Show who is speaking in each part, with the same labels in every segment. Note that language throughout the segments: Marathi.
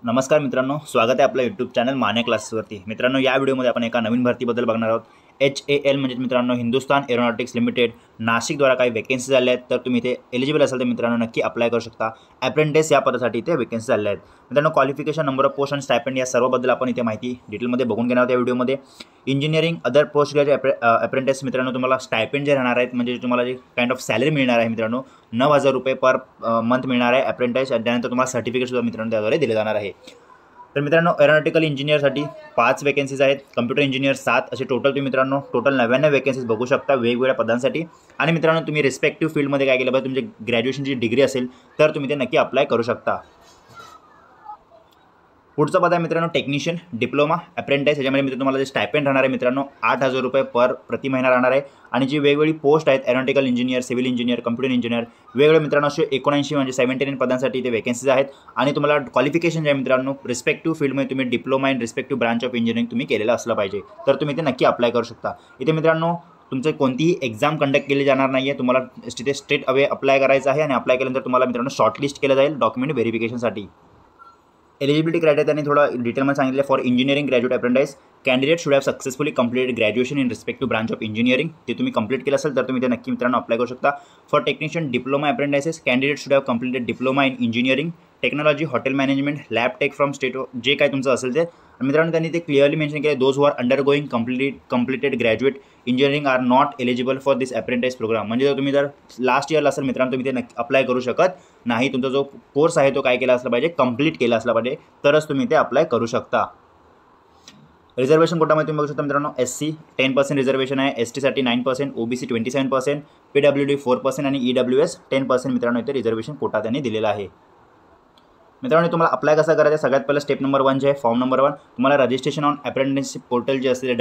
Speaker 1: नमस्कार मित्रांनो, स्वागत आहे आपल्या यूट्यूब चॅनल माने क्लासेसवरती। मित्रांनो, या व्हिडिओमध्ये आपण एका नवीन भरतीबद्दल बघणार आहोत। HAL म्हणजे मित्रांनो हिंदुस्तान एरोनॉटिक्स लिमिटेड नाशिकद्वारा काही वॅकन्सीज आल्या आहेत, तर तुम्ही इथे एलिजिबल असाल तर मित्रांनो नक्की अप्लाय करू शकता। अप्रेंटिस या पदासाठी इथे वॅकन्सीज आल्या आहेत। मित्रांनो, क्वालिफिकेशन, नंबर ऑफ पोस्ट आणि स्टायपेंड या सर्वबद्दल आपण इथे माहिती डिटेलमध्ये बघून घेणार आहोत या व्हिडिओमध्ये। Engineering other post graduate apprentice मित्रांनो तुम्हाला स्टायपेंड जे राहणार आहेत, म्हणजे तुम्हाला जे काइंड ऑफ सॅलरी मिळणार आहे मित्रांनो 9,000 रुपये पर मंथ मिळणार आहे अप्रेंटिस, आणि त्यानंतर तुम्हाला सर्टिफिकेट सुद्धा मित्रांनो त्याद्वारे दिले जाणार आहे। तर मित्रांनो, एरोनॉटिकल इंजिनियरसाठी 5 वॅकन्सीज आहेत, कम्प्युटर इंजिनियर 7, असे टोटल तुम्ही मित्रांनो टोटल 99 वॅकन्सीज बघू शकता वेगवेगळ्या पदांसाठी। आणि मित्रांनो, तुम्ही रिस्पेक्टिव्ह फील्डमध्ये काय केलं पाहिजे, तुमची ग्रॅज्युएशनची डिग्री असेल तर तुम्ही ते नक्की अप्लाय करू शकता। पुढचा पद आहे मित्रांनो टेक्निशियन डिप्लोमा अप्रेंटिस। याच्यामध्ये मित्रांनो तुम्हाला जे स्टायपेंड राहणार आहे मित्रांनो 8,000 रुपये प्रति महिना राहणार आहे। आणि जी वेगवेगळी पोस्ट आहेत aeronautical engineer, civil engineer, computer engineer, वेगवेगळे मित्रांनो असे 79 म्हणजे 79 पदांसाठी इथे वॅकन्सीज आहेत। आणि तुम्हाला क्वालिफिकेशन जे आहे मित्रांनो रिस्पेक्टिव्ह फील्डमध्ये तुम्ही diploma in respective branch of engineering तुम्ही केलेलं असलं पाहिजे, तर तुम्ही ते नक्की अप्लाय करू शकता। इथे मित्रांनो तुमचे कोणतीही एक्झाम कंडक्ट केली जाणार नाही आहे, तुम्हाला तिथे स्ट्रेट अवे अप्लाय करायचं आहे। आणि अप्लाय केल्यानंतर तुम्हाला मित्रांनो शॉर्टलिस्ट केलं जाईल डॉक्युमेंट व्हेरिफिकेशनसाठी। एलिजिबिलिटी क्रायटेरिया त्यांनी थोड़ा डिटेलमध्ये सांगितलं। For engineering graduate apprentice candidate should have successfully completed graduation in respective branch of engineering, ते तुम्ही कंप्लीट केलं असेल तर तुम्ही ते नक्की मित्रांनो अप्लाय करू शकता। For technician diploma apprentices candidate should have completed diploma in engineering, technology, hotel management, lab tech from state जे काय तुमचं असेल ते। मित्रांनो त्यांनी ते क्लिअरली मेन्शन केले, those who are undergoing completed graduate engineering are not eligible for this apprentice program. म्हणजे जर तुम्ही जर लास्ट इयरला असेल मित्रांनो तुम्ही ते नक्की अप्लाय करू शकत नाही। तुमचा जो कोर्स आहे तो काय केला असला पाहिजे, कंप्लीट केला असला पाहिजे, तरच तुम्ही ते अप्लाय करू शकता। रिझर्वेशन कोटामध्ये तुम्ही बघू शकता मित्रांनो SC 10% रिझर्वेशन आहे, ST साठी 9%, OBC 27%, PWD 4% आणि EWS 10% मित्रांनो इथे रिझर्वेशन कोटा त्यांनी दिलेला आहे। मित्रांनो, तुम्हाला अप्लाय कसा करायचं, सगळ्यात पहिलं स्टेप नंबर 1 जे आहे फॉर्म नंबर 1 तुम्हाला रजिस्ट्रेशन ऑन अप्रेंटिसशिप पोर्टल जे असते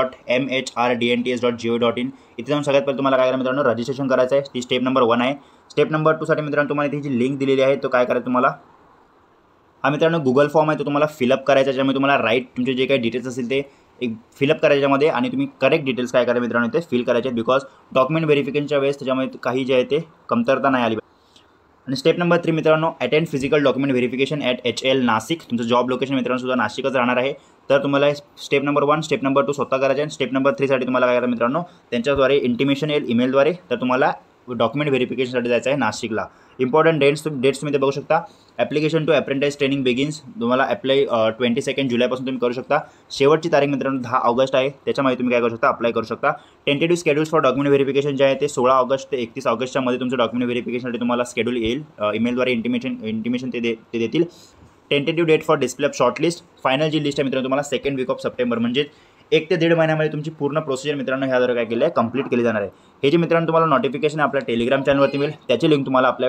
Speaker 1: www.mhrdnts.go.in इथे जाऊन सगळ्यात पहिलं तुम्हाला काय करायचं मित्रांनो रजिस्ट्रेशन करायचं आहे। ती स्टेप नंबर 1 आहे। स्टेप नंबर 2 साठी मित्रांनो तुम्हाला इथे जी लिंक दिलेली आहे तो काय करायचं तुम्हाला, हा मित्रांनो गुगल फॉर्म आहे तो तुम्हाला फिलअप करायचा, ज्यामध्ये तुम्हाला राईट तुमचे जे काही डिटेल्स असतील ते एक फिलअप करायच्यामध्ये, आणि तुम्ही करेक्ट डिटेल्स काय करायचे मित्रांनो इथे फिल करायचे, बिकॉज डॉक्युमेंट व्हेरिफिकेशनच्या वेळेस त्याच्यामध्ये काही जे आहे ते कमतरता नाही आली। आणि स्टेप नंबर 3 मित्रांनो attend physical document verification at HAL Nashik, तुमचं जॉब लोकेशन मित्रांनो सुद्धा नाशिकच राहणार आहे। तर तुम्हाला स्टेप नंबर 1 स्टेप नंबर 2 स्वतः करायचे, आणि स्टेप नंबर 3 साठी तुम्हाला काय करायचं मित्रांनो त्यांच्याद्वारे इंटिमेशन येईल ईमेलद्वारे, तर तुम्हाला डॉक्युमेंट व्हेरिफिकेशनसाठी जायचं आहे नाशिकला। इम्पॉर्टंट डेट्स तुम्ही ते बघू शकता। Application to apprentice training begins, तुम्हाला अप्लाय 22 जुलैपासून तुम्ही करू शकता। शेवटची तारीख मित्रांनो 10 ऑगस्ट आहे, त्याच्यामध्ये तुम्ही काय करू शकता अप्लाय करू शकता। Tentative schedules for document verification जे आहे ते 16 ऑगस्ट ते 31 ऑगस्टच्या मध्ये तुमचं डॉक्युमेंट व्हेरिफिकेशनसाठी तुम्हाला शेड्यूल येईल, ईमेलद्वारे इंटिमेशन ते देतील। Tentative date for display of shortlist, final जी लिस्ट आहे मित्रांनो तुम्हाला 2nd वीक ऑफ सप्टेंबर, म्हणजे 1 ते 1.5 महिन्यामध्ये तुमची पूर्ण प्रोसिजर मित्रांनो ह्याद्वारे काय केली आहे कंप्लीट केली जाणार आहे। हे जे मित्रांनो तुम्हाला नोटिफिकेशन आपल्या टेलिग्राम चॅनलवरती मिळेल, त्याची लिंक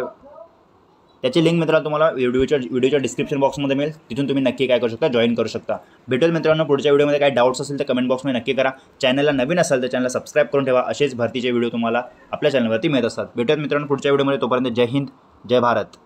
Speaker 1: मित्रांनो तुम्हाला व्हिडिओच्या डिस्क्रिप्शन बॉक्समध्ये मिळेल, तिथून तुम्ही नक्की काय करू शकता जॉईन करू शकता। भेटूया मित्रांनो पुढच्या व्हिडिओमध्ये, काही डाऊट्स असेल तर कमेंट बॉक्समध्ये नक्की करा। चॅनलला नवीन असाल तर चॅनलला सबस्क्राईब करून ठेवा, असेच भरतीचे व्हिडिओ तुम्हाला आपल्या चॅनलवरती मिळत असतात। भेटूया मित्रांनो पुढच्या व्हिडिओमध्ये, तोपर्यंत जय हिंद जय भारत।